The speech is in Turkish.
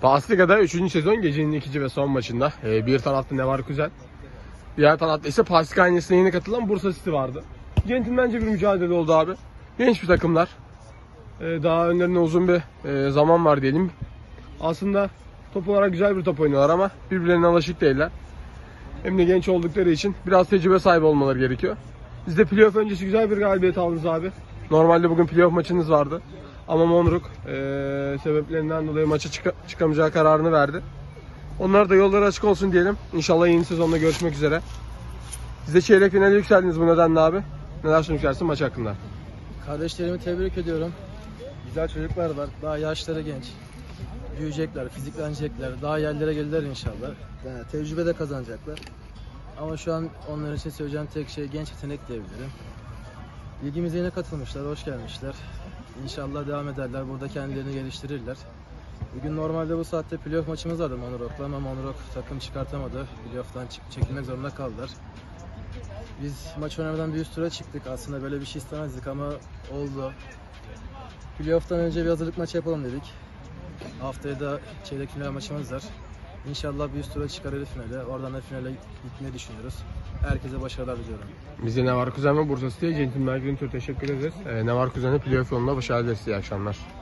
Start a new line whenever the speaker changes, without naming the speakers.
Pasliga'da 3. sezon gecenin ikinci ve son maçında. Bir tarafta Leverkusen, diğer tarafta ise Pasliga hanesine yeni katılan Bursa City vardı. Centilmence bir mücadele oldu abi. Genç bir takımlar. Daha önlerinde uzun bir zaman var diyelim. Aslında top olarak güzel bir top oynuyorlar ama birbirlerine alışık değiller. Hem de genç oldukları için biraz tecrübe sahibi olmaları gerekiyor. Biz de playoff öncesi güzel bir galibiyet aldınız abi. Normalde bugün playoff maçınız vardı. Ama Monruk sebeplerinden dolayı maça çıkamayacağı kararını verdi. Onlar da yolları açık olsun diyelim. İnşallah yeni sezonda görüşmek üzere. Siz de çeyrek finale yükseldiniz bu nedenle abi. Neler söylersin maç hakkında?
Kardeşlerimi tebrik ediyorum. Güzel çocuklar var. Daha yaşları genç. Büyüyecekler, fiziklenecekler. Daha yerlere gelirler inşallah. Yani tecrübe de kazanacaklar. Ama şu an onlar için söyleyeceğim tek şey genç yetenek diyebilirim. Ligimize yeni katılmışlar, hoş gelmişler. İnşallah devam ederler, burada kendilerini geliştirirler. Bugün normalde bu saatte playoff maçımız vardı Monrok'la ama Monrok takım çıkartamadı. Playoff'tan çekilmek zorunda kaldılar. Biz maç oynamadan bir üst tura çıktık. Aslında böyle bir şey istemezdik ama oldu. Playoff'tan önce bir hazırlık maçı yapalım dedik. Haftaya da çeyrek final maçımız var. İnşallah bir üst tura çıkarırız finale. Oradan da finale gitmeyi düşünüyoruz. Herkese başarılar diliyorum.
Biz de Leverkusen ve Bursa City'ye centilmenliklerin çok teşekkür ederiz. Leverkusen'e playoff yolunda başarılar dileriz. İyi akşamlar.